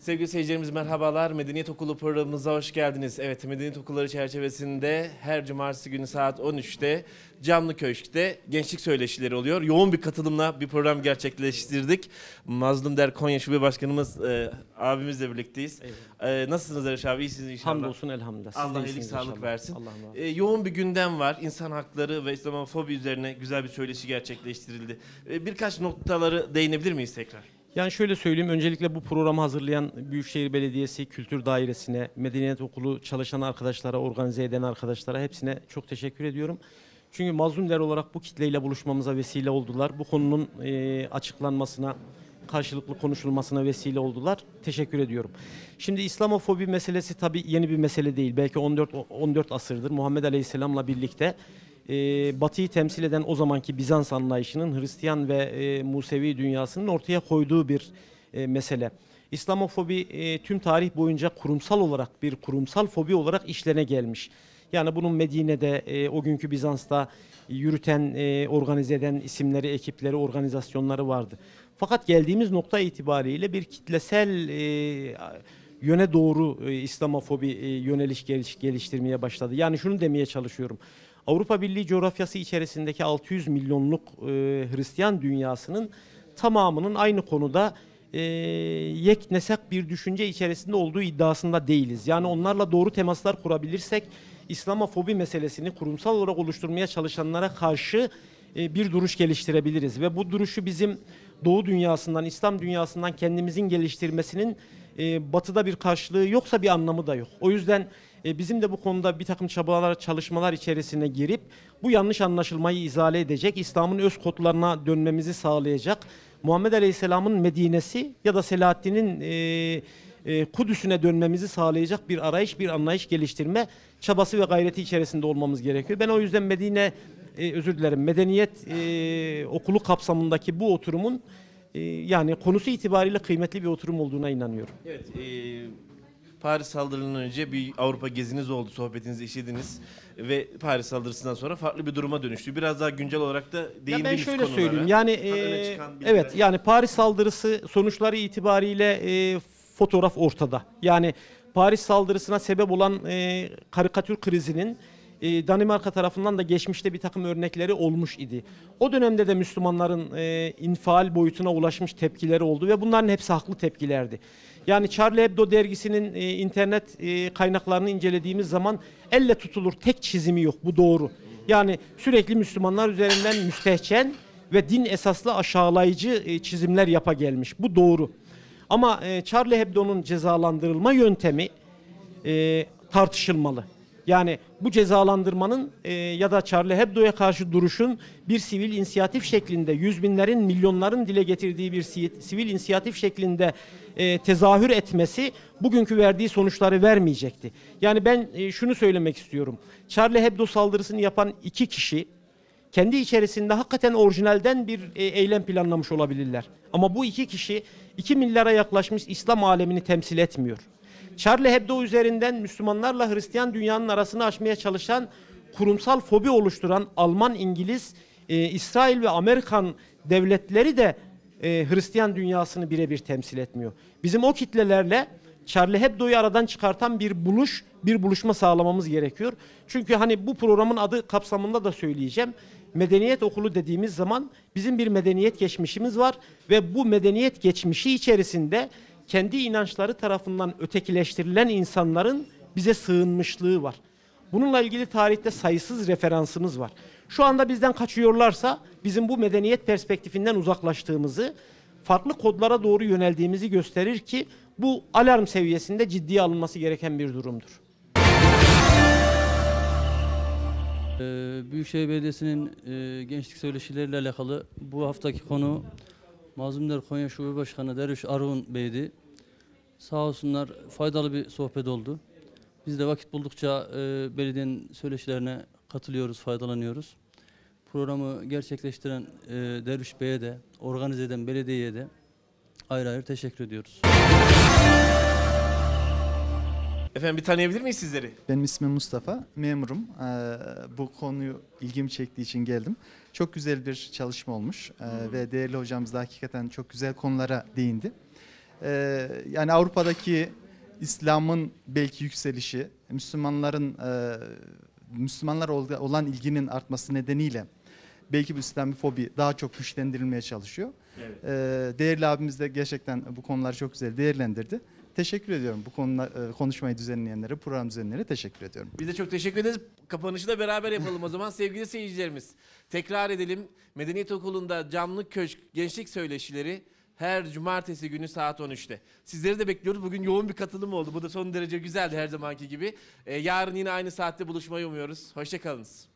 Sevgili seyircilerimiz merhabalar. Medeniyet Okulu programımıza hoş geldiniz. Evet, Medeniyet Okulları çerçevesinde her cumartesi günü saat 13'te Camlı Köşk'te gençlik söyleşileri oluyor. Yoğun bir katılımla bir program gerçekleştirdik. Mazlum Der Konya Şube Başkanımız abimizle birlikteyiz. Nasılsınız Erş abi? İyisiniz inşallah. Hamdolsun elhamdülillah. Siz Allah de iyilik iyisiniz sağlık inşallah. versin. Allah'ım razı olsun. Yoğun bir gündem var. İnsan hakları ve İslamofobi üzerine güzel bir söyleşi gerçekleştirildi. Birkaç noktaları değinebilir miyiz tekrar? Yani şöyle söyleyeyim, öncelikle bu programı hazırlayan Büyükşehir Belediyesi Kültür Dairesi'ne, Medeniyet Okulu çalışan arkadaşlara, organize eden arkadaşlara hepsine çok teşekkür ediyorum. Çünkü mazlumlar olarak bu kitleyle buluşmamıza vesile oldular. Bu konunun açıklanmasına, karşılıklı konuşulmasına vesile oldular. Teşekkür ediyorum. Şimdi İslamofobi meselesi tabii yeni bir mesele değil. Belki 14 asırdır Muhammed Aleyhisselam'la birlikte Batı'yı temsil eden o zamanki Bizans anlayışının Hristiyan ve Musevi dünyasının ortaya koyduğu bir mesele. İslamofobi tüm tarih boyunca kurumsal fobi olarak işlene gelmiş. Yani bunun Medine'de, o günkü Bizans'ta yürüten, organize eden isimleri, ekipleri, organizasyonları vardı. Fakat geldiğimiz nokta itibariyle bir kitlesel yöne doğru İslamofobi yöneliş geliştirmeye başladı. Yani şunu demeye çalışıyorum. Avrupa Birliği coğrafyası içerisindeki 600 milyonluk Hristiyan dünyasının tamamının aynı konuda yeknesak bir düşünce içerisinde olduğu iddiasında değiliz. Yani onlarla doğru temaslar kurabilirsek İslamofobi meselesini kurumsal olarak oluşturmaya çalışanlara karşı bir duruş geliştirebiliriz. Ve bu duruşu bizim Doğu dünyasından, İslam dünyasından kendimizin geliştirmesinin Batı'da bir karşılığı yoksa bir anlamı da yok. O yüzden bizim de bu konuda bir takım çabalar, çalışmalar içerisine girip bu yanlış anlaşılmayı izale edecek, İslam'ın öz kodlarına dönmemizi sağlayacak, Muhammed Aleyhisselam'ın Medine'si ya da Selahaddin'in Kudüs'üne dönmemizi sağlayacak bir arayış, bir anlayış geliştirme çabası ve gayreti içerisinde olmamız gerekiyor. Ben o yüzden Medeniyet Okulu kapsamındaki bu oturumun yani konusu itibariyle kıymetli bir oturum olduğuna inanıyorum. Evet, Paris saldırılarından önce bir Avrupa geziniz oldu, sohbetinizi işlediniz ve Paris saldırısından sonra farklı bir duruma dönüştü. Biraz daha güncel olarak da değindiğiniz Ben şöyle konulara. söyleyeyim, yani evet, yani Paris saldırısı sonuçları itibariyle fotoğraf ortada. Yani Paris saldırısına sebep olan karikatür krizinin Danimarka tarafından da geçmişte bir takım örnekleri olmuş idi. O dönemde de Müslümanların infial boyutuna ulaşmış tepkileri oldu ve bunların hepsi haklı tepkilerdi. Yani Charlie Hebdo dergisinin internet kaynaklarını incelediğimiz zaman elle tutulur tek çizimi yok, bu doğru. Yani sürekli Müslümanlar üzerinden müstehcen ve din esaslı aşağılayıcı çizimler yapa gelmiş, bu doğru. Ama Charlie Hebdo'nun cezalandırılma yöntemi tartışılmalı. Yani bu cezalandırmanın ya da Charlie Hebdo'ya karşı duruşun bir sivil inisiyatif şeklinde, yüz binlerin, milyonların dile getirdiği bir sivil inisiyatif şeklinde tezahür etmesi bugünkü verdiği sonuçları vermeyecekti. Yani ben şunu söylemek istiyorum. Charlie Hebdo saldırısını yapan iki kişi kendi içerisinde hakikaten orijinalden bir eylem planlamış olabilirler. Ama bu iki kişi 2 milyara yaklaşmış İslam alemini temsil etmiyor. Charlie Hebdo üzerinden Müslümanlarla Hristiyan dünyanın arasını aşmaya çalışan, kurumsal fobi oluşturan Alman, İngiliz, İsrail ve Amerikan devletleri de Hristiyan dünyasını birebir temsil etmiyor. Bizim o kitlelerle Charlie Hebdo'yu aradan çıkartan bir buluşma sağlamamız gerekiyor. Çünkü hani bu programın adı kapsamında da söyleyeceğim. Medeniyet Okulu dediğimiz zaman bizim bir medeniyet geçmişimiz var ve bu medeniyet geçmişi içerisinde kendi inançları tarafından ötekileştirilen insanların bize sığınmışlığı var. Bununla ilgili tarihte sayısız referansımız var. Şu anda bizden kaçıyorlarsa bizim bu medeniyet perspektifinden uzaklaştığımızı, farklı kodlara doğru yöneldiğimizi gösterir ki bu alarm seviyesinde ciddiye alınması gereken bir durumdur. Büyükşehir Belediyesi'nin gençlik söyleşileriyle alakalı bu haftaki konu Mazlum Der Konya Şube Başkanı Derviş Arun Bey'di. Sağ olsunlar, faydalı bir sohbet oldu. Biz de vakit buldukça belediyenin söyleşilerine katılıyoruz, faydalanıyoruz. Programı gerçekleştiren Derviş Bey'e de, organize eden belediyeye de ayrı ayrı teşekkür ediyoruz. Efendim bir tanıyabilir miyiz sizleri? Benim ismim Mustafa, memurum. Bu konuyu ilgimi çektiği için geldim. Çok güzel bir çalışma olmuş ve değerli hocamız da hakikaten çok güzel konulara değindi. Yani Avrupa'daki İslam'ın belki yükselişi, Müslümanlar olan ilginin artması nedeniyle belki bu İslamofobi daha çok güçlendirilmeye çalışıyor. Evet. Değerli abimiz de gerçekten bu konuları çok güzel değerlendirdi. Teşekkür ediyorum bu konuda konuşmayı düzenleyenlere, program düzenleyenlere teşekkür ediyorum. Biz de çok teşekkür ederiz. Kapanışı da beraber yapalım o zaman sevgili seyircilerimiz. Tekrar edelim. Medeniyet Okulu'nda Camlı Köşk Gençlik Söyleşileri her cumartesi günü saat 13'te. Sizleri de bekliyoruz. Bugün yoğun bir katılım oldu. Bu da son derece güzeldi her zamanki gibi. Yarın yine aynı saatte buluşmayı umuyoruz. Hoşça kalınız.